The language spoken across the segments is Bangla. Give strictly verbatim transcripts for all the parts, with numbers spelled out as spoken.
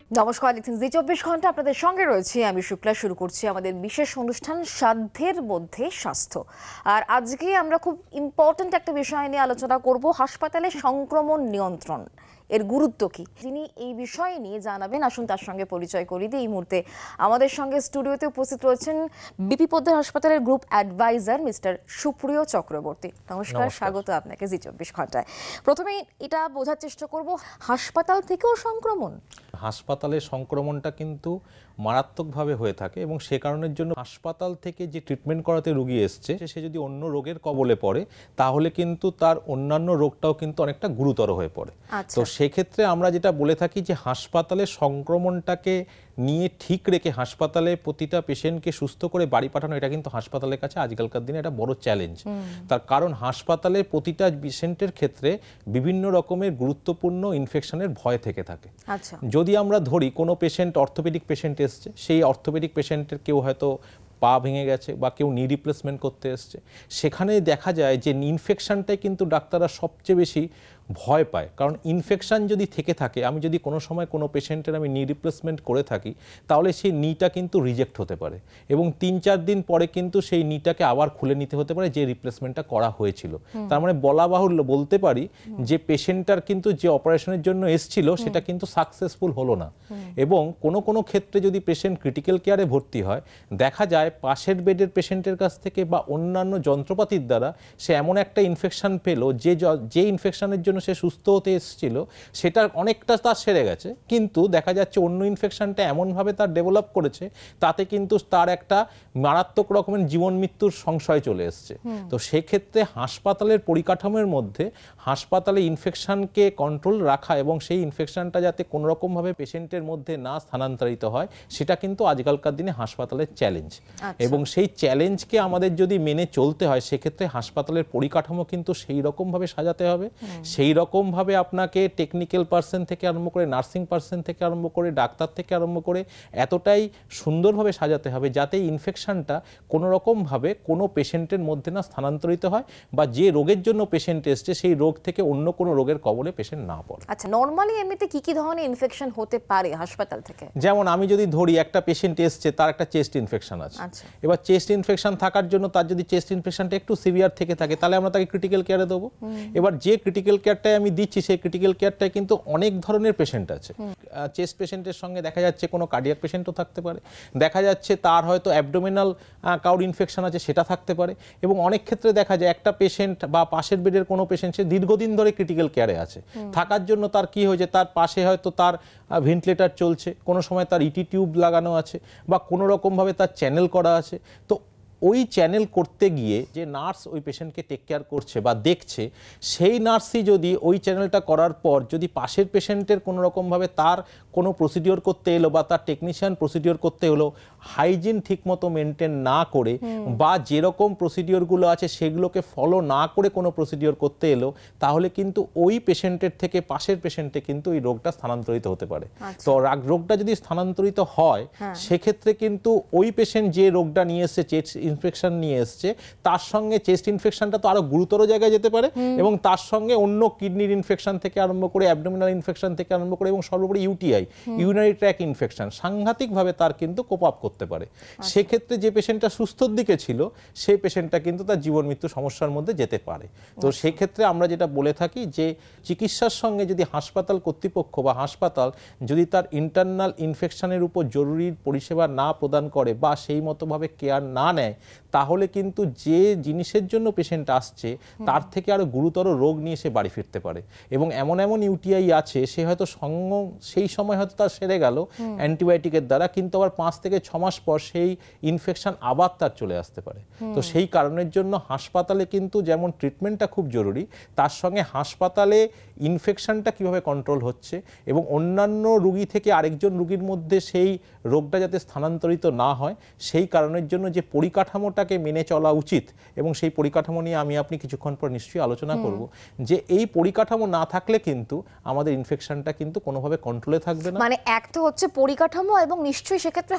নমস্কার, দেখছেন জি চব্বিশ ঘন্টা। আপনাদের সঙ্গে রয়েছে আমি শুক্লা। শুরু করছি আমাদের বিশেষ অনুষ্ঠান সাধ্যের মধ্যে স্বাস্থ্য। আর আজকে আমরা খুব ইম্পর্ট্যান্ট একটা বিষয় নিয়ে আলোচনা করব, হাসপাতালে সংক্রমণ নিয়ন্ত্রণ এর গুরুত্ব কি। যিনি এই বিষয় নিয়ে জানাবেন, আসুন তার সঙ্গে পরিচয় করিয়ে দিই। এই মুহূর্তে আমাদের সঙ্গে স্টুডিওতে উপস্থিত রয়েছেন বিপি পোদ্দার হাসপাতালের গ্রুপ অ্যাডভাইজার মিস্টার সুপ্রিয় চক্রবর্তী। নমস্কার, স্বাগত আপনাকে জি চব্বিশ ঘন্টায়। প্রথমেই এটা বোঝার চেষ্টা করব, হাসপাতাল থেকেও সংক্রমণ? হাসপাতালে সংক্রমণটা কিন্তু মারাত্মকভাবে হয়ে থাকে এবং সে কারণের জন্য হাসপাতাল থেকে যে ট্রিটমেন্ট করাতে রোগী এসছে সে যদি অন্য রোগের কবলে পড়ে তাহলে কিন্তু তার অন্যান্য রোগটাও কিন্তু অনেকটা গুরুতর হয়ে পড়ে। তো সেক্ষেত্রে আমরা যেটা বলে থাকি যে হাসপাতালে সংক্রমণটাকে নিয়ে ঠিক রেখে হাসপাতালে প্রতিটা পেশেন্টকে সুস্থ করে বাড়ি পাঠানো, এটা কিন্তু হাসপাতালের কাছে আজকালকার দিনে একটা বড় চ্যালেঞ্জ। তার কারণ হাসপাতালে প্রতিটা পেশেন্টের ক্ষেত্রে বিভিন্ন রকমের গুরুত্বপূর্ণ ইনফেকশনের ভয় থেকে থাকে। যদি আমরা ধরি কোনো পেশেন্ট অর্থোপেডিক পেশেন্ট এসছে, সেই অর্থোপেডিক পেশেন্টের কেউ হয়তো পা ভেঙে গেছে বা কেউ নি রিপ্লেসমেন্ট করতে এসছে, সেখানে দেখা যায় যে ইনফেকশনটাই কিন্তু ডাক্তাররা সবচেয়ে বেশি ভয় পায়। কারণ ইনফেকশান যদি থেকে থাকে, আমি যদি কোনো সময় কোনো পেশেন্টের আমি নি রিপ্লেসমেন্ট করে থাকি তাহলে সেই নিটা কিন্তু রিজেক্ট হতে পারে এবং তিন চার দিন পরে কিন্তু সেই নিটাকে আবার খুলে নিতে হতে পারে যে রিপ্লেসমেন্টটা করা হয়েছিল। তার মানে বলা বাহুল্য বলতে পারি যে পেশেন্টটার কিন্তু যে অপারেশনের জন্য এসছিল সেটা কিন্তু সাকসেসফুল হলো না। এবং কোনো কোনো ক্ষেত্রে যদি পেশেন্ট ক্রিটিক্যাল কেয়ারে ভর্তি হয়, দেখা যায় পাশের বেডের পেশেন্টের কাছ থেকে বা অন্যান্য যন্ত্রপাতির দ্বারা সে এমন একটা ইনফেকশন পেলো যে যে ইনফেকশনের জন্য সে সুস্থ হতে এসেছিল সেটা অনেকটা তার সেরে গেছে, কিন্তু দেখা যাচ্ছে অন্য ইনফেকশনটা এমনভাবে তার ডেভেলপ করেছে তাতে কিন্তু তার একটা মারাত্মক রকমের জীবন মৃত্যুর সংশয় চলে এসছে। তো সেক্ষেত্রে হাসপাতালের পরিকাঠামোর মধ্যে হাসপাতালে ইনফেকশনকে কন্ট্রোল রাখা এবং সেই ইনফেকশনটা যাতে কোনো রকমভাবে পেশেন্টের মধ্যে না স্থানান্তরিত হয় সেটা কিন্তু আজকালকার দিনে হাসপাতালের চ্যালেঞ্জ। এবং সেই চ্যালেঞ্জকে আমাদের যদি মেনে চলতে হয় সেক্ষেত্রে হাসপাতালের পরিকাঠামো কিন্তু সেই রকমভাবে সাজাতে হবে, সেই রকমভাবে আপনাকে টেকনিক্যাল পার্সন থেকে আরম্ভ করে নার্সিং পার্সন থেকে আরম্ভ করে ডাক্তার থেকে আরম্ভ করে এতটাই সুন্দরভাবে সাজাতে হবে যাতে ইনফেকশনটা কোনো রকমভাবে কোনো পেশেন্টের মধ্যে না স্থানান্তরিত হয় বা যে রোগের জন্য পেশেন্ট এসছে সেই রোগ থেকে অন্য কোনো রোগের কবলে পেশেন্ট না পড়ে। আচ্ছা, নরমালি এমনিতে কি কি ধরনের ইনফেকশন হতে পারে হাসপাতাল থেকে? যেমন আমি যদি ধরি একটা পেশেন্ট এসছে, তার একটা চেস্ট ইনফেকশন আছে। এবার চেস্ট ইনফেকশন থাকার জন্য তার যদি চেস্ট ইনফেকশনটা একটু সিভিয়ার থেকে থাকে তাহলে আমরা তাকে ক্রিটিক্যাল কেয়ারে দেবো। এবার যে ক্রিটিক্যাল কেয়ারটাই আমি দিচ্ছি সেই ক্রিটিক্যাল কেয়ারটায় কিন্তু অনেক ধরনের পেশেন্ট আছে। চেস্ট পেশেন্টের সঙ্গে দেখা যাচ্ছে কোনো কার্ডিয়াক পেশেন্টও থাকতে পারে, দেখা যাচ্ছে তার হয়তো অ্যাবডোমিনাল কাউর ইনফেকশন আছে সেটা থাকতে পারে, এবং অনেক ক্ষেত্রে দেখা যায় একটা পেশেন্ট বা পাশের বেডের কোনো পেশেন্ট সে দীর্ঘদিন ধরে ক্রিটিক্যাল কেয়ারে আছে, থাকার জন্য তার কি হয়েছে তার পাশে হয়তো তার ভেন্টিলেটর চলছে, কোনো সময় তার ইটি টিউব লাগানো আছে বা কোনো রকমভাবে তার চ্যানেল করা আছে। তো ওই চ্যানেল করতে গিয়ে যে নার্স ওই পেশেন্টকে টেক কেয়ার করছে বা দেখছে, সেই নার্সই যদি ওই চ্যানেলটা করার পর যদি পাশের পেশেন্টের কোনো রকমভাবে তার কোনো প্রসিডিওর করতে এলো বা তার টেকনিশিয়ান প্রসিডিওর করতে হলো হাইজিন ঠিকমতো মেনটেন না করে বা যেরকম প্রসিডিওরগুলো আছে সেগুলোকে ফলো না করে কোনো প্রসিডিওর করতে এলো, তাহলে কিন্তু ওই পেশেন্টের থেকে পাশের পেশেন্টে কিন্তু এই রোগটা স্থানান্তরিত হতে পারে। তো রোগটা যদি স্থানান্তরিত হয় সেক্ষেত্রে কিন্তু ওই পেশেন্ট যে রোগটা নিয়ে এসছে, চেস্ট ইনফেকশন নিয়ে এসছে, তার সঙ্গে চেস্ট ইনফেকশনটা তো আরো গুরুতর জায়গায় যেতে পারে এবং তার সঙ্গে অন্য কিডনির ইনফেকশন থেকে আরম্ভ করে অ্যাবডোমিনাল ইনফেকশন থেকে আরম্ভ করে এবং সর্বোপরি ইউটিআই, ইউরিনারি ট্র্যাক ইনফেকশন সাংঘাতিকভাবে তার কিন্তু কোপ আপ করতে পারে। সেক্ষেত্রে যে পেশেন্টটা সুস্থর দিকে ছিল সেই পেশেন্টটা কিন্তু তার জীবন মৃত্যু সমস্যার মধ্যে যেতে পারে। তো সেক্ষেত্রে আমরা যেটা বলে থাকি যে চিকিৎসার সঙ্গে যদি হাসপাতাল কর্তৃপক্ষ বা হাসপাতাল যদি তার ইন্টারনাল ইনফেকশনের উপর জরুরি পরিষেবা না প্রদান করে বা সেই মতোভাবে কেয়ার না নেয়, তাহলে কিন্তু যে জিনিসের জন্য পেশেন্ট আসছে তার থেকে আরো গুরুতর রোগ নিয়ে সে বাড়ি ফিরতে পারে। এবং এমন এমন ইউটিআই আছে সে হয়তো সঙ্গ সেই সময় হয়তো তার সেরে গেল অ্যান্টিবায়োটিকের দ্বারা, কিন্তু আবার পাঁচ থেকে ছ মাস পর সেই ইনফেকশন আবার তার চলে আসতে পারে। তো সেই কারণের জন্য হাসপাতালে কিন্তু যেমন ট্রিটমেন্টটা খুব জরুরি, তার সঙ্গে হাসপাতালে ইনফেকশনটা কিভাবে কন্ট্রোল হচ্ছে এবং অন্যান্য রোগী থেকে আরেকজন রোগীর মধ্যে সেই রোগটা যাতে স্থানান্তরিত না হয় সেই কারণের জন্য যে পরিকাঠামোটাকে মেনে চলা উচিত, এবং সেই পরিকাঠামো নিয়ে আমি আপনি কিছুক্ষণ পর নিশ্চয়ই আলোচনা করব যে এই পরিকাঠামো না থাকলে কিন্তু আমাদের ইনফেকশনটা কিন্তু কোনোভাবে কন্ট্রোলে থাকবে না। মানে এক তো হচ্ছে পরিকাঠামো এবং নিশ্চয়ই সেক্ষেত্রে হাসপাতালে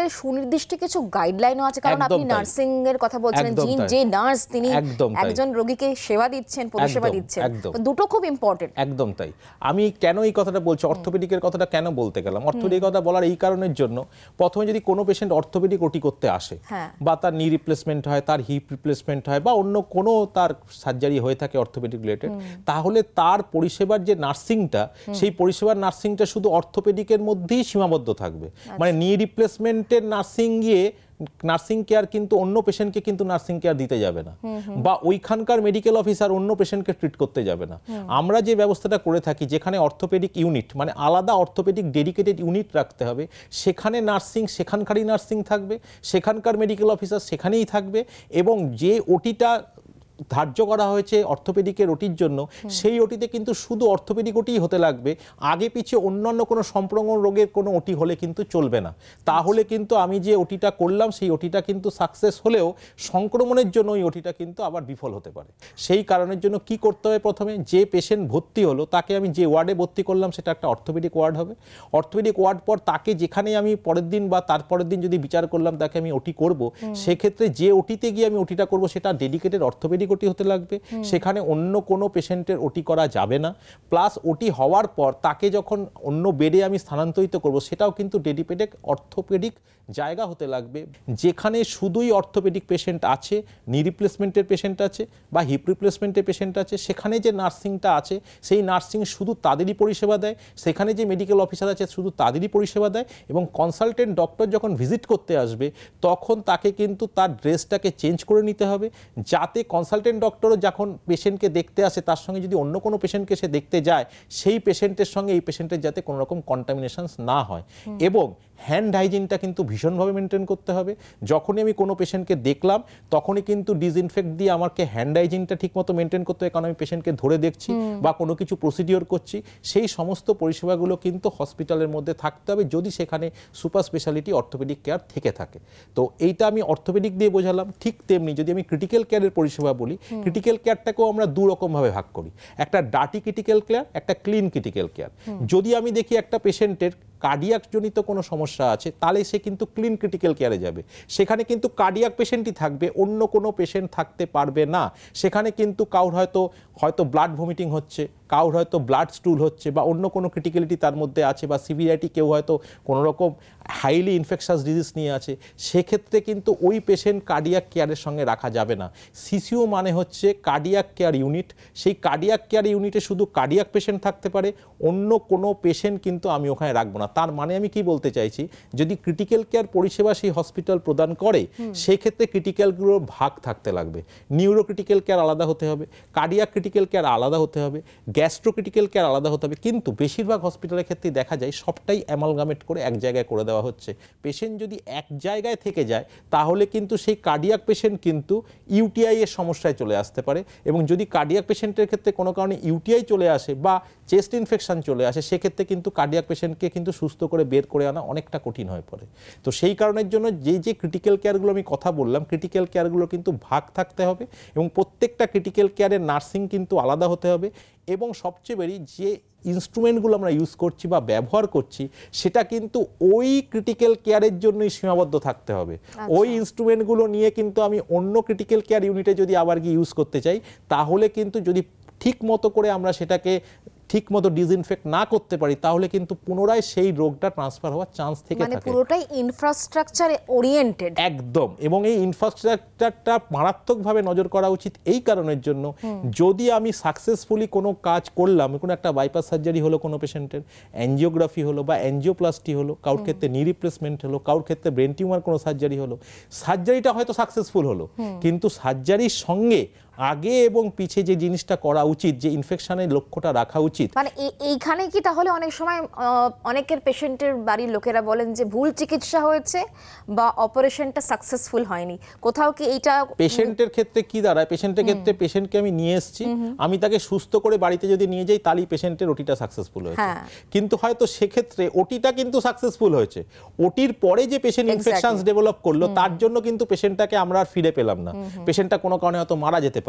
হাসপাতালের সুনির্দিষ্ট কিছু গাইডলাইনও আছে, কারণ একদম আপনি তাই। নার্সিং এর কথা বলছিলেন, একদম যিনি তাই। যে নার্স তিনি একদম তাই। একজন রোগীকে সেবা দিচ্ছেন, পরিষেবা একদম, দিচ্ছেন, একদম। তো দুটো খুব ইম্পর্টেন্ট। একদম তাই। আমি কেন এই কথাটা বলছি, অর্থোপেডিকের কথাটা কেন বলতে গেলাম, অর্থোপেডিক কথা বলার এই কারণের জন্য, প্রথমে যদি কোনো পেশেন্ট অর্থোপেডিক ওটি করতে আসে, হ্যাঁ। বা তার নি রিপ্লেসমেন্ট হয়, তার হিপ রিপ্লেসমেন্ট হয়, বা অন্য কোনো তার সার্জারি হয়ে থাকে অর্থোপেডিক রিলেটেড, তাহলে তার পরিষেবার যে নার্সিংটা, সেই পরিষেবার নার্সিংটা শুধু অর্থোপেডিকের মধ্যেই সীমাবদ্ধ থাকবে। মানে নি রিপ্লেসমেন্টের নার্সিং গিয়ে নার্সিং কেয়ার কিন্তু অন্য পেশেন্টকে কিন্তু নার্সিং কেয়ার দিতে যাবে না, বা ওইখানকার মেডিকেল অফিসার অন্য পেশেন্টকে ট্রিট করতে যাবে না। আমরা যে ব্যবস্থাটা করে থাকি, যেখানে অর্থোপেডিক ইউনিট মানে আলাদা অর্থোপেডিক ডেডিকেটেড ইউনিট রাখতে হবে, সেখানে নার্সিং সেখানকারই নার্সিং থাকবে, সেখানকার মেডিকেল অফিসার সেখানেই থাকবে, এবং যে ওটিটা ধার্য করা হয়েছে অর্থোপেডিকের ওটির জন্য, সেই ওটিতে কিন্তু শুধু অর্থোপেডিক ওটিই হতে লাগবে। আগে পিছিয়ে অন্যান্য কোনো সম্প্রমণ রোগের কোনো ওটি হলে কিন্তু চলবে না। তাহলে কিন্তু আমি যে ওটিটা করলাম, সেই ওটিটা কিন্তু সাকসেস হলেও সংক্রমণের জন্য ওই ওটিটা কিন্তু আবার বিফল হতে পারে। সেই কারণের জন্য কি করতে হবে, প্রথমে যে পেশেন্ট ভর্তি হলো তাকে আমি যে ওয়ার্ডে ভর্তি করলাম সেটা একটা অর্থোপেডিক ওয়ার্ড হবে। অর্থোপেডিক ওয়ার্ড পর তাকে যেখানে আমি পরের দিন বা তারপরের দিন যদি বিচার করলাম তাকে আমি ওটি করব, সেক্ষেত্রে যে ওটিতে গিয়ে আমি ওটিটা করব সেটা ডেডিকেটেড অর্থোপেডিক ওটি হতে লাগবে। সেখানে অন্য কোনো পেশেন্টের ওটি করা যাবে না। প্লাস ওটি হওয়ার পর তাকে যখন অন্য বেডে আমি স্থানান্তরিত করব, সেটাও কিন্তু ডেডিকেটেড অর্থোপেডিক জায়গা হতে লাগবে, যেখানে শুধুই অর্থোপেডিক পেশেন্ট আছে, নি রিপ্লেসমেন্টের পেশেন্ট আছে, বা হিপ রিপ্লেসমেন্টের পেশেন্ট আছে। সেখানে যে নার্সিংটা আছে, সেই নার্সিং শুধু তাদেরই পরিষেবা দেয়। সেখানে যে মেডিকেল অফিসার আছে শুধু তাদেরই পরিষেবা দেয়। এবং কনসালটেন্ট ডক্টর যখন ভিজিট করতে আসবে, তখন তাকে কিন্তু তার ড্রেসটাকে চেঞ্জ করে নিতে হবে, যাতে কনসালটেন্ট ডক্টরও যখন পেশেন্টকে দেখতে আসে, তার সঙ্গে যদি অন্য কোনো পেশেন্টকে সে দেখতে যায়, সেই পেশেন্টের সঙ্গে এই পেশেন্টের যাতে কোনো রকম কন্টামিনেশন না হয়। এবং হ্যান্ড হাইজিনটা কিন্তু ভীষণভাবে মেনটেন করতে হবে। যখনই আমি কোনো পেশেন্টকে দেখলাম, তখনই কিন্তু ডিসইনফেক্ট দিয়ে আমাকে হ্যান্ড হাইজিনটা ঠিকমতো মেনটেন করতে হবে, কারণ আমি পেশেন্টকে ধরে দেখছি বা কোনো কিছু প্রসিডিওর করছি। সেই সমস্ত পরিষেবাগুলো কিন্তু হসপিটালের মধ্যে থাকতে হবে, যদি সেখানে সুপার স্পেশালিটি অর্থোপেডিক কেয়ার থেকে থাকে। তো এইটা আমি অর্থোপেডিক দিয়ে বোঝালাম। ঠিক তেমনি যদি আমি ক্রিটিক্যাল কেয়ারের পরিষেবা বলি, ক্রিটিক্যাল কেয়ারটাকেও আমরা দু রকমভাবে ভাগ করি, একটা ডার্টি ক্রিটিক্যাল কেয়ার, একটা ক্লিন ক্রিটিক্যাল কেয়ার। যদি আমি দেখি একটা পেশেন্টের কার্ডিয়াক জনিত কোনো সমস্যা আছে, তাহলে সে কিন্তু ক্লিন ক্রিটিক্যাল কেয়ারে যাবে। সেখানে কিন্তু কার্ডিয়াক পেশেন্টই থাকবে, অন্য কোনো পেশেন্ট থাকতে পারবে না। সেখানে কিন্তু কাউর হয়তো হয়তো ব্লাড ভমিটিং হচ্ছে, কাউর হয়তো ব্লাড স্টুল হচ্ছে, বা অন্য কোনো ক্রিটিক্যালিটি তার মধ্যে আছে, বা সিভিয়ারিটি, কেউ হয়তো কোনো রকম হাইলি ইনফেকশাস ডিজিজ নিয়ে আছে। সেক্ষেত্রে কিন্তু ওই পেশেন্ট কার্ডিয়াক কেয়ারের সঙ্গে রাখা যাবে না। সিসিইউ মানে হচ্ছে কার্ডিয়াক কেয়ার ইউনিট। সেই কার্ডিয়াক কেয়ার ইউনিটে শুধু কার্ডিয়াক পেশেন্ট থাকতে পারে, অন্য কোনো পেশেন্ট কিন্তু আমি ওখানে রাখবো না। তার মানে আমি কি বলতে চাইছি, যদি ক্রিটিক্যাল কেয়ার পরিষেবা সেই হসপিটাল প্রদান করে, সেক্ষেত্রে ক্রিটিক্যালগুলোর ভাগ থাকতে লাগবে। নিউরো ক্রিটিক্যাল কেয়ার আলাদা হতে হবে, কার্ডিয়াক ক্রিটিক্যাল কেয়ার আলাদা হতে হবে, গ্যাস্ট্রো ক্রিটিক্যাল কেয়ার আলাদা হতে হবে। কিন্তু বেশিরভাগ হসপিটালের ক্ষেত্রে দেখা যায় সবটাই অ্যামালগামেট করে এক জায়গায় করে দেওয়া হচ্ছে। পেশেন্ট যদি এক জায়গায় থেকে যায়, তাহলে কিন্তু সেই কার্ডিয়াক পেশেন্ট কিন্তু ইউটিআই এর সমস্যায় চলে আসতে পারে। এবং যদি কার্ডিয়াক পেশেন্টের ক্ষেত্রে কোনো কারণে ইউটিআই চলে আসে বা চেস্ট ইনফেকশন চলে আসে, সেক্ষেত্রে কিন্তু কার্ডিয়াক পেশেন্টকে কিন্তু সুস্থ করে বের করে আনা অনেকটা কঠিন হয়ে পড়ে। তো সেই কারণের জন্য যে যে ক্রিটিক্যাল কেয়ারগুলো আমি কথা বললাম, ক্রিটিক্যাল কেয়ারগুলো কিন্তু ভাগ থাকতে হবে, এবং প্রত্যেকটা ক্রিটিক্যাল কেয়ারের নার্সিং কিন্তু আলাদা হতে হবে। এবং সবচেয়ে বেশি যে ইনস্ট্রুমেন্টগুলো আমরা ইউজ করছি বা ব্যবহার করছি, সেটা কিন্তু ওই ক্রিটিক্যাল কেয়ারের জন্যই সীমাবদ্ধ থাকতে হবে। ওই ইনস্ট্রুমেন্টগুলো নিয়ে কিন্তু আমি অন্য ক্রিটিক্যাল কেয়ার ইউনিটে যদি আবার গিয়ে ইউজ করতে চাই, তাহলে কিন্তু যদি ঠিক মতো করে আমরা সেটাকে ঠিক মতো ডিসইনফেক্ট না করতে পারি, তাহলে কিন্তু পুনরায় সেই রোগটা ট্রান্সফার হওয়ার চান্স থেকে থাকে। মানে পুরোটাই ইনফ্রাস্ট্রাকচার ওরিয়েন্টেড একদম। এবং এই ইনফ্রাস্ট্রাকচারটা মারাত্মকভাবে নজর করা উচিত এই কারণের জন্য, যদি আমি সাকসেসফুলি কোনো কাজ করলাম, কোনো একটা বাইপাস সার্জারি হলো কোনো পেশেন্টের, অ্যাঞ্জিওগ্রাফি হলো বা অ্যাঞ্জিওপ্লাস্টি হলো, কারোর ক্ষেত্রে নি রিপ্লেসমেন্ট হলো, কারোর ক্ষেত্রে ব্রেন টিউমার কোনো সার্জারি হলো, সার্জারিটা হয়তো সাকসেসফুল হলো, কিন্তু সার্জারির সঙ্গে আগে এবং পিছে যে জিনিসটা করা উচিত, যে ইনফেকশনের লক্ষ্যটা রাখা উচিত, মানে এইখানে কি তাহলে অনেক সময় অনেকের পেশেন্টের বাড়ির লোকেরা বলেন যে ভুল চিকিৎসা হয়েছে বা অপারেশনটা সাকসেসফুল হয়নি, কোথাও কি এইটা পেশেন্টের ক্ষেত্রে কি দাঁড়ায়? পেশেন্টের ক্ষেত্রে পেশেন্টকে আমি নিয়ে এসেছি, আমি তাকে সুস্থ করে বাড়িতে যদি নিয়ে যাই, তাহলেই পেশেন্টের ওটিটা সাকসেসফুল হয়েছে। কিন্তু হয়তো সেক্ষেত্রে ওটিটা কিন্তু সাকসেসফুল হয়েছে, ওটির পরে যে পেশেন্ট ইনফেকশনস ডেভেলপ করলো, তার জন্য কিন্তু পেশেন্টটাকে আমরা আর ফিরে পেলাম না। পেশেন্টটা কোনো কারণে হয়তো মারা যেতে পারে।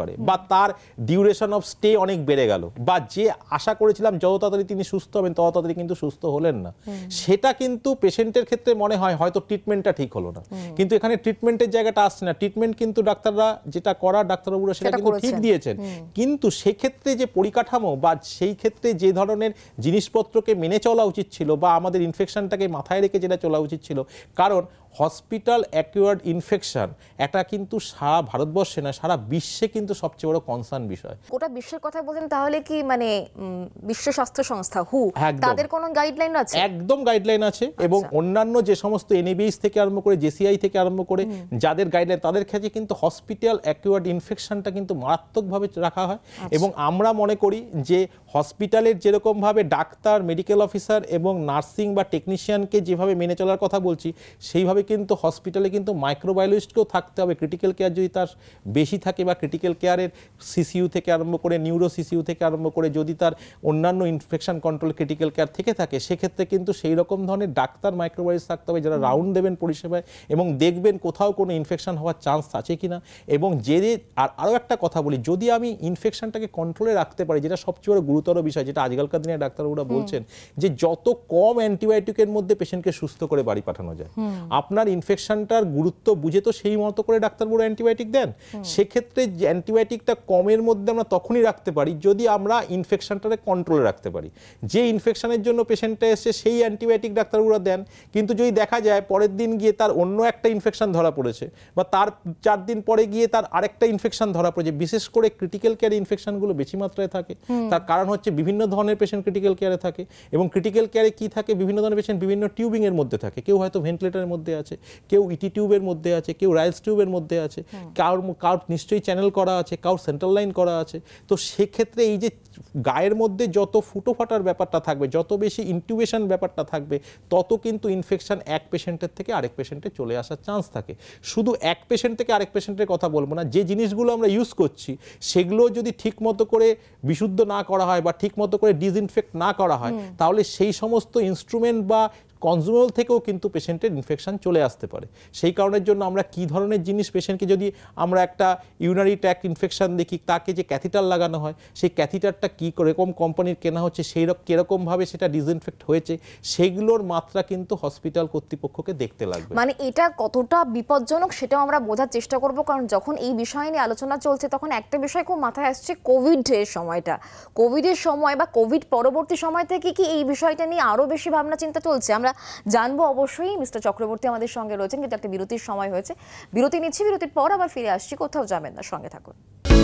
পারে, বা তার ডিউরেশন অফ স্টে অনেক বেড়ে গেল, বা যে আশা করেছিলাম যত তাড়াতাড়ি তিনি সুস্থ হবেন তত তাড়াতাড়ি কিন্তু সুস্থ হলেন না, সেটা কিন্তু পেশেন্টের ক্ষেত্রে মনে হয় হয়তো ট্রিটমেন্টটা ঠিক হলো না। কিন্তু এখানে ট্রিটমেন্টের জায়গাটা আসছে না, ট্রিটমেন্ট কিন্তু ডাক্তাররা যেটা করার ডাক্তারবাবুরা সেটা কিন্তু ঠিক দিয়েছেন, কিন্তু সেক্ষেত্রে যে পরিকাঠামো বা সেই ক্ষেত্রে যে ধরনের জিনিসপত্রকে মেনে চলা উচিত ছিল বা আমাদের ইনফেকশনটাকে মাথায় রেখে যেটা চলা উচিত ছিল, কারণ হসপিটাল অ্যাকুয়ার্ড ইনফেকশন এটা কিন্তু সারা ভারতবর্ষে না সারা বিশ্বে কিন্তু সবচেয়ে বড় কনসার্ন বিষয়। গোটা বিশ্বের কথা বলেন, তাহলে কি মানে বিশ্ব স্বাস্থ্য সংস্থা হু তাদের কোনো গাইডলাইন আছে? একদম গাইডলাইন আছে, এবং অন্যান্য যে সমস্ত এনএবিএস থেকে আরম্ভ করে জেসিআই থেকে আরম্ভ করে যাদের গাইডলাইন তাদের ক্ষেত্রে কিন্তু হসপিটাল অ্যাকুয়ার্ড ইনফেকশনটা কিন্তু মারাত্মকভাবে রাখা হয়। এবং আমরা মনে করি যে হসপিটালের যেরকমভাবে ডাক্তার, মেডিকেল অফিসার এবং নার্সিং বা টেকনিশিয়ানকে যেভাবে মেনে চলার কথা বলছি, সেইভাবে কিন্তু হসপিটালে কিন্তু মাইক্রোবায়োলজিস্টকেও থাকতে হবে। ক্রিটিক্যাল কেয়ার যদি তার বেশি থাকে বা ক্রিটিক্যাল কেয়ারের সিসিইউ থেকে আরম্ভ করে নিউরো সিসিইউ থেকে আরম্ভ করে যদি তার অন্যান্য ইনফেকশন কন্ট্রোল ক্রিটিক্যাল কেয়ার থেকে থাকে, সেক্ষেত্রে কিন্তু সেই রকম ধরনের ডাক্তার, মাইক্রোবায়োলজিস্ট থাকতে হবে যারা রাউন্ড দেবেন পরিষেবায় এবং দেখবেন কোথাও কোনো ইনফেকশন হওয়ার চান্স আছে কিনা। এবং যে আর আরও একটা কথা বলি, যদি আমি ইনফেকশনটাকে কন্ট্রোলে রাখতে পারি, যেটা সবচেয়ে বড় গুরুতর বিষয়, যেটা আজকালকার দিনে ডাক্তারবাবুরা বলছেন যে যত কম অ্যান্টিবায়োটিকের মধ্যে পেশেন্টকে সুস্থ করে বাড়ি পাঠানো যায়। আপনার ইনফেকশনটার গুরুত্ব বুঝে তো সেই মতো করে ডাক্তারবাবু অ্যান্টিবায়োটিক দেন। সেক্ষেত্রে যে অ্যান্টিবায়োটিকটা কমের মধ্যে আমরা তখনই রাখতে পারি যদি আমরা ইনফেকশনটাকে কন্ট্রোলে রাখতে পারি। যে ইনফেকশনের জন্য পেশেন্টটা এসে সেই অ্যান্টিবায়োটিক ডাক্তারবাবুরা দেন, কিন্তু যদি দেখা যায় পরের দিন গিয়ে তার অন্য একটা ইনফেকশন ধরা পড়েছে, বা তার চার দিন পরে গিয়ে তার আরেকটা ইনফেকশন ধরা পড়েছে, বিশেষ করে ক্রিটিক্যাল কেয়ার ইনফেকশনগুলো বেশি মাত্রায় থাকে। তার কারণ হচ্ছে বিভিন্ন ধরনের পেশেন্ট ক্রিটিক্যাল কেয়ারে থাকে, এবং ক্রিটিক্যাল কেয়ারে কি থাকে, বিভিন্ন ধরনের পেশেন্ট বিভিন্ন টিউবিং এর মধ্যে থাকে। কেউ হয়তো ভেন্টিলেটরের মধ্যে আছে, কেউ ইটি টিউবের মধ্যে আছে, কেউ রাইলস টিউবের মধ্যে আছে, কার কার নিশ্চয়ই চ্যানেল করা আছে, কার সেন্ট্রাল লাইন করা আছে। তো সেক্ষেত্রে এই যে গায়ের মধ্যে যত ফুটো ফাটার ব্যাপারটা থাকবে, যত বেশি ইনটিউবেশন ব্যাপারটা থাকবে, তত কিন্তু ইনফেকশন এক পেশেন্টের থেকে আরেক পেশেন্টে চলে আসার চান্স থাকে। শুধু এক পেশেন্ট থেকে আরেক পেশেন্টের কথা বলবো না, যে জিনিসগুলো আমরা ইউজ করছি সেগুলো যদি ঠিক মতো করে বিশুদ্ধ না করা হয় বা ঠিক মতো করে ডিসইনফেক্ট না করা হয়, তাহলে সেই সমস্ত ইনস্ট্রুমেন্ট বা কনজুমেবল থেকেও কিন্তু পেশেন্টের ইনফেকশন চলে আসতে পারে। সেই কারণের জন্য আমরা কি ধরনের জিনিস পেশেন্টকে, যদি আমরা একটা ইউরিনারি ট্র্যাক্ট ইনফেকশন দেখি, তাকে যে ক্যাথিটার লাগানো হয়, সেই ক্যাথিটারটা কী রকম কোম্পানির কেনা হচ্ছে, সেই রকম কীরকমভাবে সেটা ডিসইনফেক্ট হয়েছে, সেগুলোর মাত্রা কিন্তু হসপিটাল কর্তৃপক্ষকে দেখতে লাগবে। মানে এটা কতটা বিপজ্জনক সেটাও আমরা বোঝার চেষ্টা করব, কারণ যখন এই বিষয় নিয়ে আলোচনা চলছে তখন একটা বিষয় খুব মাথায় আসছে, কোভিডের সময়টা। কোভিডের সময় বা কোভিড পরবর্তী সময় থেকে কি এই বিষয়টা নিয়ে আরও বেশি ভাবনা চিন্তা চলছে? আমরা জানবো অবশ্যই। মিস্টার চক্রবর্তী আমাদের সঙ্গে রয়েছেন, কিন্তু একটা বিরতির সময় হয়েছে, বিরতি নিচ্ছি, বিরতির পর আবার ফিরে আসছি। কোথাও যাবেন না, সঙ্গে থাকুন।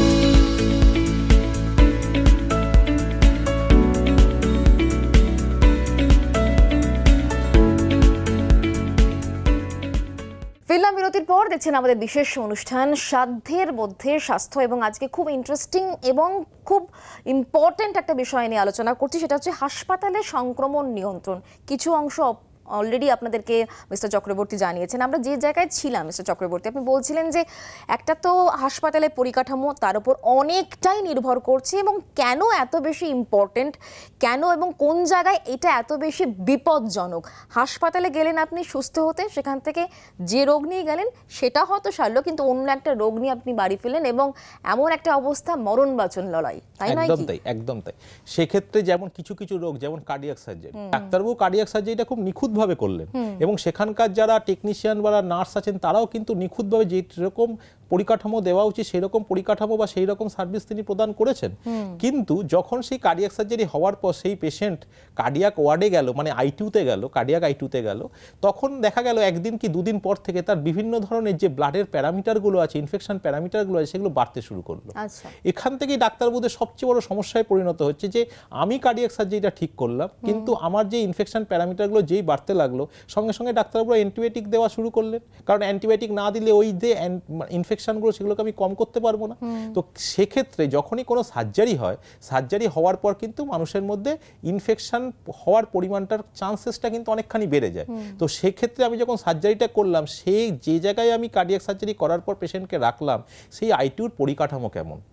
ফিরলাম বিরতির পর, দেখছেন আমাদের বিশেষ অনুষ্ঠান সাধ্যের মধ্যে স্বাস্থ্য, এবং আজকে খুব ইন্টারেস্টিং এবং খুব ইম্পর্টেন্ট একটা বিষয় নিয়ে আলোচনা করছি, সেটা হচ্ছে হাসপাতালে সংক্রমণ নিয়ন্ত্রণ। কিছু অংশ অলরেডি আপনাদেরকে মিস্টার চক্রবর্তী জানিয়েছেন। আমরা যে জায়গায় ছিলাম মিস্টার চক্রবর্তী, আপনি বলছিলেন যে একটা তো হাসপাতালের পরিকাঠামো তার উপর অনেকটাই নির্ভর করছে, এবং কেন এত বেশি ইম্পর্টেন্ট, কেন এবং কোন জায়গায় এটা এত বেশি বিপজ্জনক। হাসপাতালে গেলেন আপনি সুস্থ হতে, সেখান থেকে যে রোগ নিয়ে গেলেন সেটা হয়তো সারলো, কিন্তু অন্য একটা রোগ নিয়ে আপনি বাড়ি ফেলেন, এবং এমন একটা অবস্থা মরণ বাঁচন লড়াই, তাই নয়? একদম তাই, একদম তাই। সেক্ষেত্রে যেমন কিছু কিছু রোগ, যেমন কার্ডিয়াক সার্জারি, ডাক্তারবাবু কার্ডিয়াক সার্জারিটা খুব নিখুঁত ভাবে করলেন, এবং সেখানকার যারা টেকনিশিয়ান বা নার্স আছেন তারাও কিন্তু নিখুঁতভাবে যেরকম পরিকাঠামো দেওয়া উচিত সেই রকম পরিকাঠামো বা সেই রকম সার্ভিস তিনি প্রদান করেছেন। কিন্তু যখন সেই কার্ডিয়াক সার্জারি হওয়ার পর সেই পেশেন্ট কার্ডিয়াক ওয়ার্ডে গেল, মানে আইটিউতে গেল, কার্ডিয়াক আইটিউতে গেল, তখন দেখা গেল একদিন কি দুদিন পর থেকে তার বিভিন্ন ধরনের যে ব্লাডের প্যারামিটারগুলো আছে, ইনফেকশন প্যারামিটারগুলো আছে, সেগুলো বাড়তে শুরু করলো। এখান থেকেই ডাক্তারবাবুদের সবচেয়ে বড় সমস্যায় পরিণত হচ্ছে যে আমি কার্ডিয়াক সার্জারিটা ঠিক করলাম, কিন্তু আমার যে ইনফেকশন প্যারামিটারগুলো যেই বাড়তে লাগলো, সঙ্গে সঙ্গে ডাক্তারবাবুরা অ্যান্টিবায়োটিক দেওয়া শুরু করলেন, কারণ অ্যান্টিবায়োটিক না দিলে ওই যে ইনফেকশনগুলো সেগুলোকে আমি কম করতে পারবো না। তো সেক্ষেত্রে যখনই কোনো সার্জারি হয়, সার্জারি হওয়ার পর কিন্তু মানুষের মধ্যে ইনফেকশন হওয়ার পরিমাণটার চান্সেসটা কিন্তু অনেকখানি বেড়ে যায়। তো সেক্ষেত্রে আমি যখন সার্জারিটা করলাম, সেই যে জায়গায় আমি কার্ডিয়াক সার্জারি করার পর পেশেন্টকে রাখলাম, সেই আইটিউর পরিকাঠামো কেমন,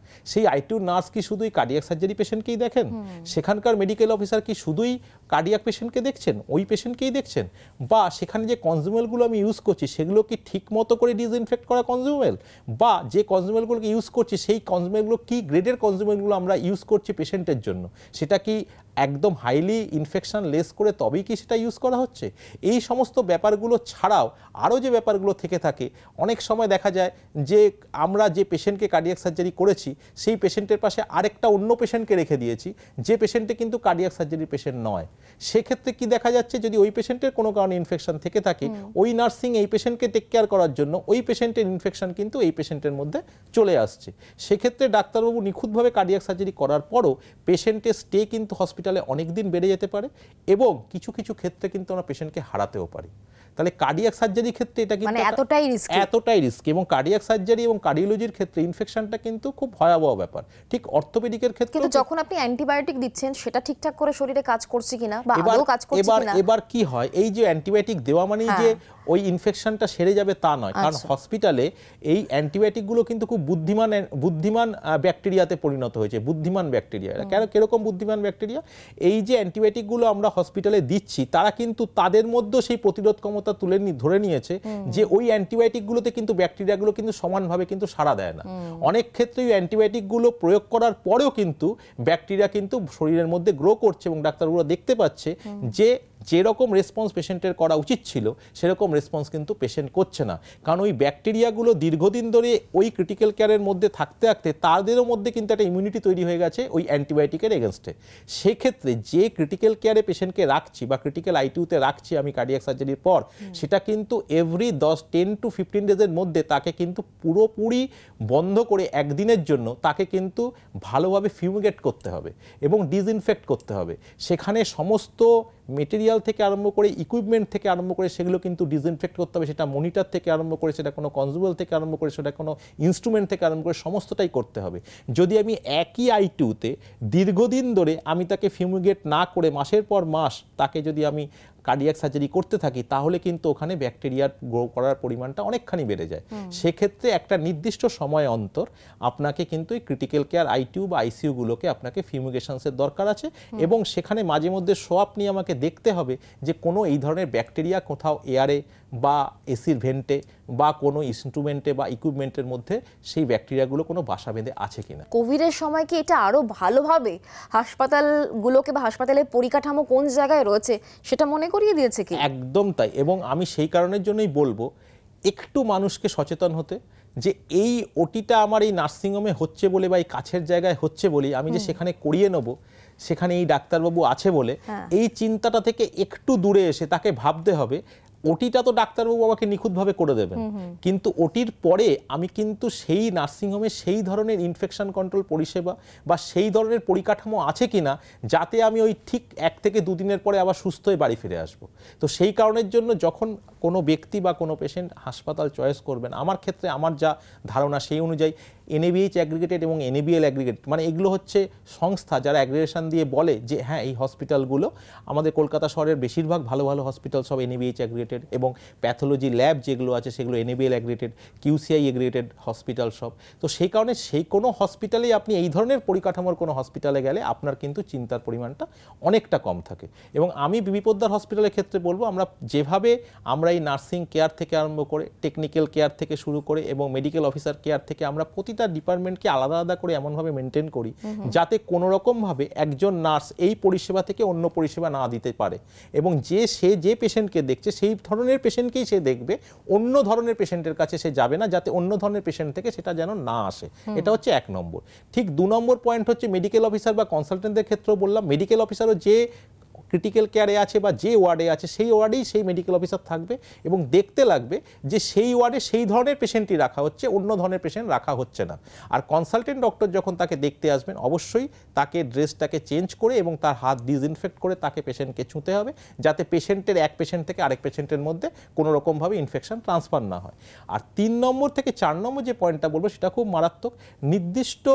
সেই আইটিউ নার্স কি শুধুই কার্ডিয়াক সার্জারি পেশেন্টকেই দেখেন? সেখানকার মেডিকেল অফিসার কি শুধুই কার্ডিয়াক পেশেন্টকে দেখছেন, ওই পেশেন্টকেই দেখছেন? বা সেখানে যে কনজিউমেবলগুলো আমি ইউজ করছি সেগুলো কি ঠিক মতো করে ডিসইনফেক্ট করা কনজিউমেবল, বা যে কনজিউমেবলগুলোকে ইউজ করছি সেই কনজিউমেবলগুলো কি গ্রেডের কনজিউমেবলগুলো আমরা ইউজ করছি পেশেন্টের জন্য, সেটা কি একদম হাইলি ইনফেকশন লেস করে তবেই কি সেটা ইউজ করা হচ্ছে? এই সমস্ত ব্যাপারগুলো ছাড়াও আরও যে ব্যাপারগুলো থেকে থাকে, অনেক সময় দেখা যায় যে আমরা যে পেশেন্টকে কার্ডিয়াক সার্জারি করেছি সেই পেশেন্টের পাশে আরেকটা অন্য পেশেন্টকে রেখে দিয়েছি যে পেশেন্টে কিন্তু কার্ডিয়াক সার্জারি পেশেন্ট নয়। সেক্ষেত্রে কি দেখা যাচ্ছে, যদি ওই পেশেন্টের কোনো কারণে ইনফেকশন থেকে থাকে, ওই নার্সিং এই পেশেন্টকে টেক কেয়ার করার জন্য ওই পেশেন্টের ইনফেকশন কিন্তু এই পেশেন্টের মধ্যে চলে আসছে। সেক্ষেত্রে ডাক্তারবাবু নিখুঁতভাবে কার্ডিয়াক সার্জারি করার পরও পেশেন্টের স্টে কিন্তু হসপিটালে অনেক দিন বেড়ে যেতে পারে এবং কিছু কিছু ক্ষেত্রে কিন্তু আমরা পেশেন্টকে হারাতেও পারি। তাহলে কার্ডিয়াক সার্জারির ক্ষেত্রে এটা কিন্তু মানে এতটাই রিস্কি এতটাই রিস্কি এবং কার্ডিয়াক সার্জারি এবং কার্ডিওলজির ক্ষেত্রে ইনফেকশনটা কিন্তু খুব ভয়াবহ ব্যাপার। ঠিক অর্থোপেডিকের ক্ষেত্রে কিন্তু যখন আপনি অ্যান্টিবায়োটিক দিচ্ছেন সেটা ঠিকঠাক করে শরীরে কাজ করছে কিনা বা আদৌ কাজ করছে এবার কিনা, এবার কি হয়, এই যে অ্যান্টিবায়োটিক দেওয়া মানেই যে ওই ইনফেকশনটা সেরে যাবে তা নয়, কারণ হসপিটালে এই অ্যান্টিবায়োটিকগুলো কিন্তু খুব বুদ্ধিমান বুদ্ধিমান ব্যাকটেরিয়াতে পরিণত হয়েছে। বুদ্ধিমান ব্যাকটেরিয়া কেন, কিরকম বুদ্ধিমান ব্যাকটেরিয়া? এই যে অ্যান্টিবায়োটিকগুলো আমরা হসপিটালে দিচ্ছি তারা কিন্তু তাদের মধ্যে সেই প্রতিরোধ ক্ষমতা তুলে ধরে নিয়েছে যে ওই অ্যান্টিবায়োটিকগুলোতে কিন্তু ব্যাকটেরিয়াগুলো কিন্তু সমানভাবে কিন্তু সাড়া দেয় না। অনেক ক্ষেত্রে ওই অ্যান্টিবায়োটিকগুলো প্রয়োগ করার পরেও কিন্তু ব্যাকটেরিয়া কিন্তু শরীরের মধ্যে গ্রো করছে এবং ডাক্তারগুলো দেখতে পাচ্ছে যে যেরকম রেসপন্স পেশেন্টের করা উচিত ছিল সেরকম রেসপন্স কিন্তু পেশেন্ট করছে না, কারণ ওই ব্যাকটেরিয়াগুলো দীর্ঘদিন ধরে ওই ক্রিটিক্যাল কেয়ারের মধ্যে থাকতে থাকতে তাদেরও মধ্যে কিন্তু একটা ইমিউনিটি তৈরি হয়ে গেছে ওই অ্যান্টিবায়োটিকের এগেনস্টে। সেক্ষেত্রে যে ক্রিটিক্যাল কেয়ারে পেশেন্টকে রাখছি বা ক্রিটিক্যাল আইটিউতে রাখছি আমি কার্ডিয়াক সার্জারির পর, সেটা কিন্তু এভরি দশ টেন টু ফিফটিন ডেজের মধ্যে তাকে কিন্তু পুরোপুরি বন্ধ করে একদিনের জন্য তাকে কিন্তু ভালোভাবে ফিউমিগেট করতে হবে এবং ডিসইনফেক্ট করতে হবে। সেখানে সমস্ত মেটেরিয়াল থেকে আরম্ভ করে ইকুইপমেন্ট থেকে আরম্ভ করে সেগুলো কিন্তু ডিসইনফেক্ট করতে হবে, সেটা মনিটর থেকে আরম্ভ করে সেটা কোনো কনজিউমেবল থেকে আরম্ভ করে সেটা কোনো ইনস্ট্রুমেন্ট থেকে আরম্ভ করে সমস্তটাই করতে হবে। যদি আমি একই আইটিউতে দীর্ঘদিন ধরে আমি তাকে ফিউমিগেট না করে মাসের পর মাস তাকে যদি আমি কার্ডিয়াক সার্জারি করতে থাকি তাহলে কিন্তু ওখানে ব্যাকটেরিয়ার গ্রো করার পরিমাণটা অনেকখানি বেড়ে যায়। সেক্ষেত্রে একটা নির্দিষ্ট সময় অন্তর আপনাকে কিন্তু এই ক্রিটিক্যাল কেয়ার আইটিউ বা আইসিইউগুলোকে আপনাকে ফিউমিগেশনসের দরকার আছে এবং সেখানে মাঝে মধ্যে সোয়াপ নিয়ে আমাকে দেখতে হবে যে কোনো এই ধরনের ব্যাকটেরিয়া কোথাও এয়ারে বা এসির ভেন্টে বা কোনো ইনস্ট্রুমেন্টে বা ইকুইপমেন্টের মধ্যে সেই ব্যাকটেরিয়াগুলো কোনো বাসা বেঁধে আছে কিনা। কোভিডের সময় কি এটা আরো ভালোভাবে হাসপাতালগুলোকে বা হাসপাতালের পরিকাঠামো কোন জায়গায় রয়েছে সেটা মনে করিয়ে দিয়েছে কি? একদম তাই, এবং আমি সেই কারণের জন্যই বলবো একটু মানুষকে সচেতন হতে যে এই ওটিটা আমার এই নার্সিংহোমে হচ্ছে বলে বা এই কাছের জায়গায় হচ্ছে বলে আমি যে সেখানে করিয়ে নেব, সেখানে এই ডাক্তারবাবু আছে বলে এই চিন্তাটা থেকে একটু দূরে এসে তাকে ভাবতে হবে ওটিটা তো ডাক্তারবাবু আমাকে নিখুঁতভাবে করে দেবেন, কিন্তু ওটির পরে আমি কিন্তু সেই নার্সিংহোমে সেই ধরনের ইনফেকশন কন্ট্রোল পরিষেবা বা সেই ধরনের পরিকাঠামো আছে কিনা যাতে আমি ওই ঠিক এক থেকে দুদিনের পরে আবার সুস্থ হয়ে বাড়ি ফিরে আসব। তো সেই কারণের জন্য যখন কোনো ব্যক্তি বা কোনো পেশেন্ট হাসপাতাল চয়েস করবেন, আমার ক্ষেত্রে আমার যা ধারণা সেই অনুযায়ী এনএবিএইচ অ্যাগ্রিগেটেড এবং এনএবিএল অ্যাগ্রিগেট, মানে এগুলো হচ্ছে সংস্থা যারা অ্যাগ্রিগেশন দিয়ে বলে যে হ্যাঁ এই হসপিটালগুলো আমাদের কলকাতা শহরের বেশিরভাগ ভালো ভালো হসপিটাল সব এনএবিএইচ অ্যাগ্রিগেটেড এবং প্যাথোলজি ল্যাব যেগুলো আছে সেগুলো NABL aggregated, QCI aggregated hospital সব। তো সেই কারণে সেই কোনো হসপিটালেই আপনি এই ধরনের পরিকাঠামোর কোনো হসপিটালে গেলে আপনার কিন্তু চিন্তার পরিমাণটা অনেকটা কম থাকে। এবং আমি বিবি পোদ্দার হসপিটালের ক্ষেত্রে বলবো আমরা যেভাবে আমরা এই নার্সিং কেয়ার থেকে আরম্ভ করে টেকনিক্যাল কেয়ার থেকে শুরু করে এবং মেডিকেল অফিসার কেয়ার থেকে আমরা প্রতিটা ডিপার্টমেন্টকে আলাদা আলাদা করে এমনভাবে মেনটেন করি যাতে কোনো রকমভাবে একজন নার্স এই পরিষেবা থেকে অন্য পরিষেবা না দিতে পারে এবং যে সে যে পেশেন্টকে দেখছে সেই ধরনের পেশেন্টকেই সে দেখবে, অন্য ধরনের পেশেন্টের কাছে সে যাবে না যাতে অন্য ধরনের পেশেন্ট থেকে সেটা যেন না আসে। এটা হচ্ছে এক নম্বর। ঠিক দু নম্বর পয়েন্ট হচ্ছে মেডিকেল অফিসার বা কনসালটেন্টদের ক্ষেত্রেও বললাম মেডিকেল অফিসারও যে ক্রিটিক্যাল কেয়ারে আছে বা যে ওয়ার্ডে আছে সেই ওয়ার্ডেই সেই মেডিকেল অফিসার থাকবে এবং দেখতে লাগবে যে সেই ওয়ার্ডে সেই ধরনের পেশেন্টই রাখা হচ্ছে, অন্য ধরনের পেশেন্ট রাখা হচ্ছে না। আর কনসালটেন্ট ডক্টর যখন তাকে দেখতে আসবেন অবশ্যই তাকে ড্রেসটাকে চেঞ্জ করে এবং তার হাত ডিসইনফেক্ট করে তাকে পেশেন্টকে ছুঁতে হবে যাতে পেশেন্টের এক পেশেন্ট থেকে আরেক পেশেন্টের মধ্যে কোনো রকমভাবে ইনফেকশন ট্রান্সফার না হয়। আর তিন নম্বর থেকে চার নম্বর যে পয়েন্টটা বলবো সেটা খুব মারাত্মক, নির্দিষ্ট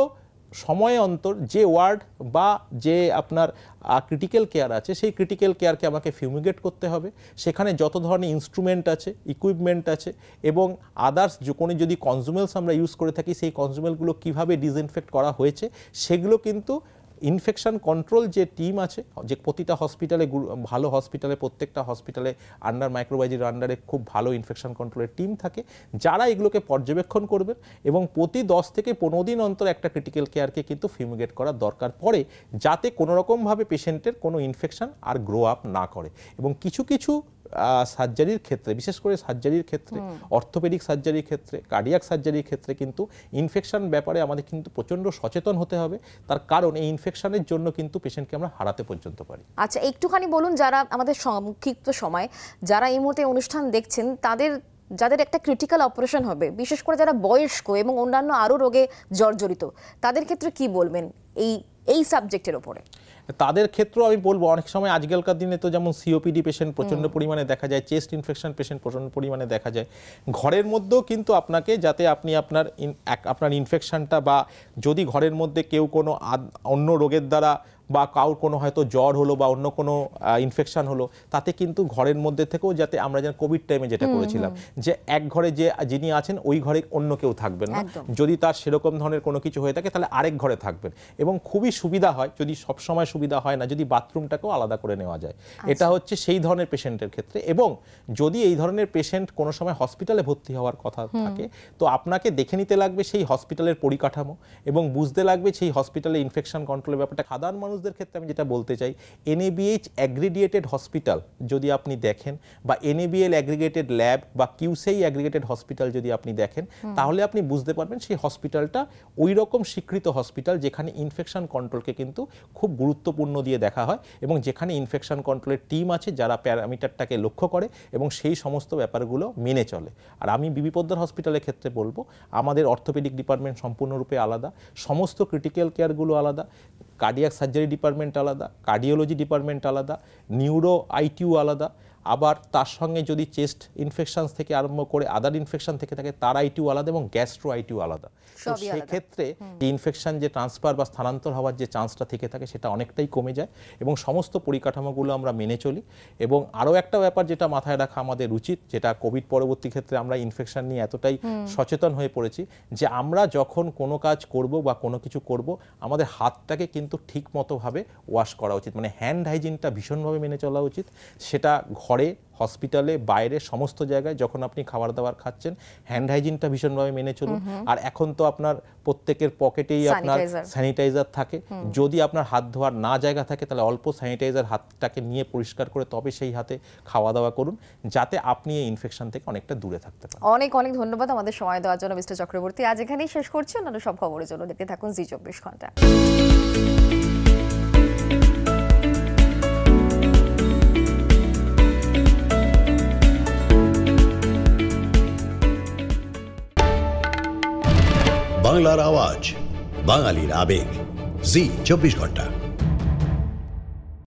সময় অন্তর যে ওয়ার্ড বা যে আপনার ক্রিটিক্যাল কেয়ার আছে সেই ক্রিটিক্যাল কেয়ারকে আমাকে ফিউমিগেট করতে হবে, সেখানে যত ধরনের ইনস্ট্রুমেন্ট আছে, ইকুইপমেন্ট আছে এবং আদার্স যে কোনো যদি কনজুমেলস আমরা ইউজ করে থাকি সেই কনজুমেলগুলো কীভাবে ডিসইনফেক্ট করা হয়েছে সেগুলো কিন্তু ইনফেকশন কন্ট্রোল যে টিম আছে, যে প্রতিটা হসপিটালে, ভালো হসপিটালে, প্রত্যেকটা হসপিটালে আন্ডার মাইক্রোবায়োলজির আন্ডারে খুব ভালো ইনফেকশন কন্ট্রোলের টিম থাকে যারা এগুলোকে পর্যবেক্ষণ করবেন এবং প্রতি দশ থেকে পনেরো দিন অন্তর একটা ক্রিটিক্যাল কেয়ারকে কিন্তু ফিউমিগেট করার দরকার পড়ে, যাতে কোনোরকমভাবে পেশেন্টের কোনো ইনফেকশন আর গ্রো আপ না করে। এবং কিছু কিছু সার্জারির ক্ষেত্রে, বিশেষ করে সার্জারির ক্ষেত্রে, অর্থোপেডিক সার্জারির ক্ষেত্রে, কার্ডিয়াক সার্জারির ক্ষেত্রে কিন্তু ইনফেকশন ব্যাপারে আমাদের কিন্তু প্রচণ্ড সচেতন হতে হবে, তার কারণ এই ইনফেকশনের জন্য কিন্তু পেশেন্টকে আমরা হারাতে পর্যন্ত পারি। আচ্ছা, একটুখানি বলুন, যারা আমাদের সংক্ষিপ্ত সময় যারা এই মুহূর্তে অনুষ্ঠান দেখছেন, তাদের যাদের একটা ক্রিটিক্যাল অপারেশন হবে, বিশেষ করে যারা বয়স্ক এবং অন্যান্য আরও রোগে জর্জরিত, তাদের ক্ষেত্রে কি বলবেন এই এই সাবজেক্টের ওপরে? তাদের ক্ষেত্রেও আমি বলবো, অনেক সময় আজকালকার দিনে তো যেমন সিওপিডি পেশেন্ট প্রচণ্ড পরিমাণে দেখা যায়, চেস্ট ইনফেকশন পেশেন্ট প্রচণ্ড পরিমাণে দেখা যায়, ঘরের মধ্যেও কিন্তু আপনাকে, যাতে আপনি আপনার আপনার ইনফেকশনটা বা যদি ঘরের মধ্যে কেউ কোনো অন্য রোগের দ্বারা বা কাউর কোনো হয়তো জ্বর হলো বা অন্য কোনো ইনফেকশন হলো, তাতে কিন্তু ঘরের মধ্যে থেকেও, যাতে আমরা যেন কোভিড টাইমে যেটা করেছিলাম যে এক ঘরে যে যিনি আছেন ওই ঘরে অন্য কেউ থাকবেন না, যদি তার সেরকম ধরনের কোনো কিছু হয়ে থাকে তাহলে আরেক ঘরে থাকবেন। এবং খুবই সুবিধা হয়, যদি সবসময় সুবিধা হয় না, যদি বাথরুমটাকেও আলাদা করে নেওয়া যায়। এটা হচ্ছে সেই ধরনের পেশেন্টের ক্ষেত্রে। এবং যদি এই ধরনের পেশেন্ট কোনো সময় হসপিটালে ভর্তি হওয়ার কথা থাকে, তো আপনাকে দেখে নিতে লাগবে সেই হসপিটালের পরিকাঠামো এবং বুঝতে লাগবে সেই হসপিটালে ইনফেকশন কন্ট্রোলের ব্যাপারটা। সাধারণ মানুষ ক্ষেত্রে আমি যেটা বলতে চাই, এনএবিএইচ অ্যাগ্রিগেটেড হসপিটাল যদি আপনি দেখেন, বা এনএবিএল অ্যাগ্রিগেটেড ল্যাব বা কিউসেই অ্যাগ্রিগেটেড হসপিটাল যদি আপনি দেখেন, তাহলে আপনি বুঝতে পারবেন সেই হসপিটালটা ওই রকম স্বীকৃত হসপিটাল যেখানে ইনফেকশন কন্ট্রোলকে কিন্তু খুব গুরুত্বপূর্ণ দিয়ে দেখা হয় এবং যেখানে ইনফেকশন কন্ট্রোলের টিম আছে যারা প্যারামিটারটাকে লক্ষ্য করে এবং সেই সমস্ত ব্যাপারগুলো মেনে চলে। আর আমি বিবি পোদ্দার হসপিটালের ক্ষেত্রে বলবো, আমাদের অর্থোপেডিক ডিপার্টমেন্ট সম্পূর্ণরূপে আলাদা, সমস্ত ক্রিটিক্যাল কেয়ারগুলো আলাদা, কার্ডিয়াক সার্জারি ডিপার্টমেন্ট আলাদা, কার্ডিওলজি ডিপার্টমেন্ট আলাদা, নিউরো আইটিউ আলাদা, আবার তার সঙ্গে যদি চেস্ট ইনফেকশন থেকে আরম্ভ করে আদার ইনফেকশন থেকে থাকে তার আইটিউ আলাদা এবং গ্যাস্ট্রো আইটিউ আলাদা। তো সেক্ষেত্রে ইনফেকশন যে ট্রান্সফার বা স্থানান্তর হওয়ার যে চান্সটা থেকে থাকে সেটা অনেকটাই কমে যায় এবং সমস্ত পরিকাঠামোগুলো আমরা মেনে চলি। এবং আরও একটা ব্যাপার যেটা মাথায় রাখা আমাদের উচিত, যেটা কোভিড পরবর্তী ক্ষেত্রে আমরা ইনফেকশন নিয়ে এতটাই সচেতন হয়ে পড়েছি, যে আমরা যখন কোনো কাজ করব বা কোনো কিছু করব, আমাদের হাতটাকে কিন্তু ঠিক মতোভাবে ওয়াশ করা উচিত, মানে হ্যান্ড হাইজিনটা ভীষণভাবে মেনে চলা উচিত। সেটা ঘরে, হসপিটালে, বাইরে, সমস্ত জায়গায় যখন আপনি খাবার দাবার খাচ্ছেন হ্যান্ড হাইজিনটা ভীষণভাবে মেনে চলুন। আর এখন তো আপনার প্রত্যেকের পকেটেই আপনার স্যানিটাইজার থাকে, যদি আপনার হাত ধোয়ার না জায়গা থাকে তাহলে অল্প স্যানিটাইজার হাতটাকে নিয়ে পরিষ্কার করে তবে সেই হাতে খাওয়া দাওয়া করুন, যাতে আপনি এই ইনফেকশন থেকে অনেকটা দূরে থাকতে পারেন। অনেক অনেক ধন্যবাদ আমাদের সময় দেওয়ার জন্য মিস্টার চক্রবর্তী। আজ এখানেই শেষ করছি, অন্যান্য সব খবরের জন্য দেখতে থাকুন জি চব্বিশ ঘন্টা। বাংলার আওয়াজ, বাঙালির আবেগ, জি চব্বিশ ঘন্টা।